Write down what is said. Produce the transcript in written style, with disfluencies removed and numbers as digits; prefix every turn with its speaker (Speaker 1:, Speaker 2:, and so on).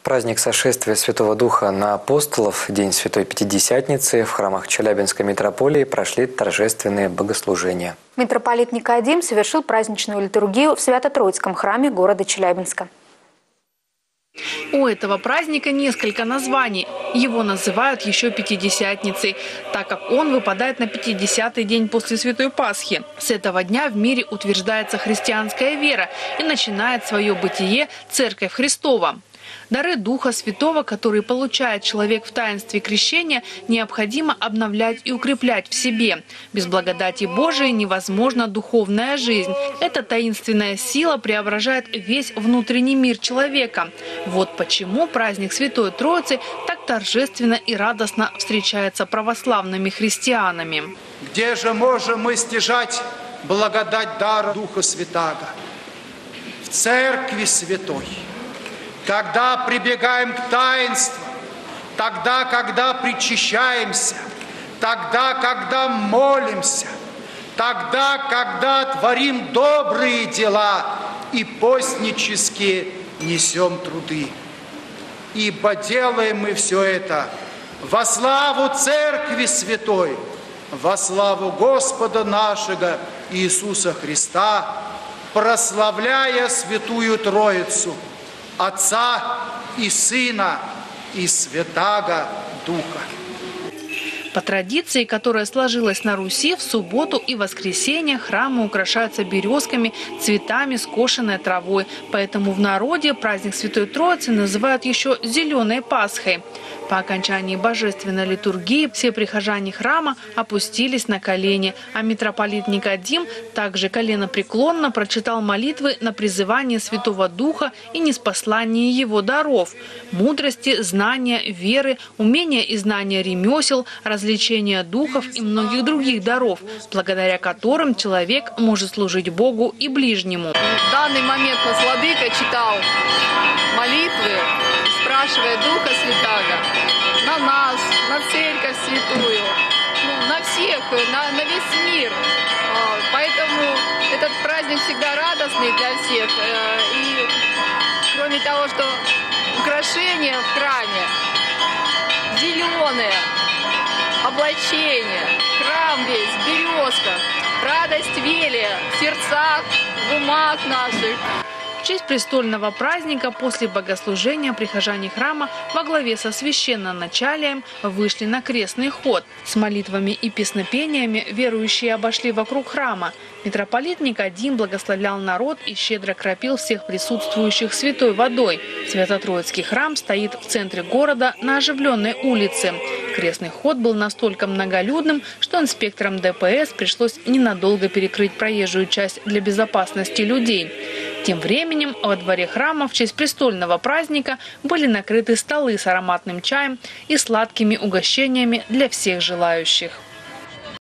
Speaker 1: праздник сошествия Святого Духа на апостолов, День Святой Пятидесятницы, в храмах Челябинской митрополии прошли торжественные богослужения.
Speaker 2: Митрополит Никодим совершил праздничную литургию в Свято-Троицком храме города Челябинска.
Speaker 3: У этого праздника несколько названий. Его называют еще Пятидесятницей, так как он выпадает на 50-й день после Святой Пасхи. С этого дня в мире утверждается христианская вера и начинает свое бытие Церковь Христова. Дары Духа Святого, которые получает человек в таинстве крещения, необходимо обновлять и укреплять в себе. Без благодати Божией невозможна духовная жизнь. Эта таинственная сила преображает весь внутренний мир человека. Вот почему праздник Святой Троицы так торжественно и радостно встречается православными христианами.
Speaker 4: Где же можем мы стяжать благодать дара Духа Святаго? В Церкви Святой. Когда прибегаем к таинству, тогда, когда причащаемся, тогда, когда молимся, тогда, когда творим добрые дела и постнически несем труды. Ибо делаем мы все это во славу Церкви Святой, во славу Господа нашего Иисуса Христа, прославляя Святую Троицу, Отца и Сына и Святаго Духа.
Speaker 3: По традиции, которая сложилась на Руси, в субботу и воскресенье храмы украшаются березками, цветами, скошенной травой. Поэтому в народе праздник Святой Троицы называют еще «Зеленой Пасхой». По окончании божественной литургии все прихожане храма опустились на колени, а митрополит Никодим также коленопреклонно прочитал молитвы на призывание Святого Духа и ниспослание его даров – мудрости, знания, веры, умения и знания ремесел, развлечения духов и многих других даров, благодаря которым человек может служить Богу и ближнему.
Speaker 5: В данный момент нас владыка читал молитвы, спрашивая Духа Святаго на нас, на Церковь Святую, на всех, на весь мир. Поэтому этот праздник всегда радостный для всех. И кроме того, что украшения в храме зеленые, облачение, храм весь, березка, радость велия в сердцах, в умах наших.
Speaker 3: В честь престольного праздника после богослужения прихожане храма во главе со священноначалием вышли на крестный ход. С молитвами и песнопениями верующие обошли вокруг храма. Митрополит Никодим благословлял народ и щедро кропил всех присутствующих святой водой. Свято-Троицкий храм стоит в центре города на оживленной улице. Крестный ход был настолько многолюдным, что инспекторам ДПС пришлось ненадолго перекрыть проезжую часть для безопасности людей. Тем временем во дворе храма в честь престольного праздника были накрыты столы с ароматным чаем и сладкими угощениями для всех желающих.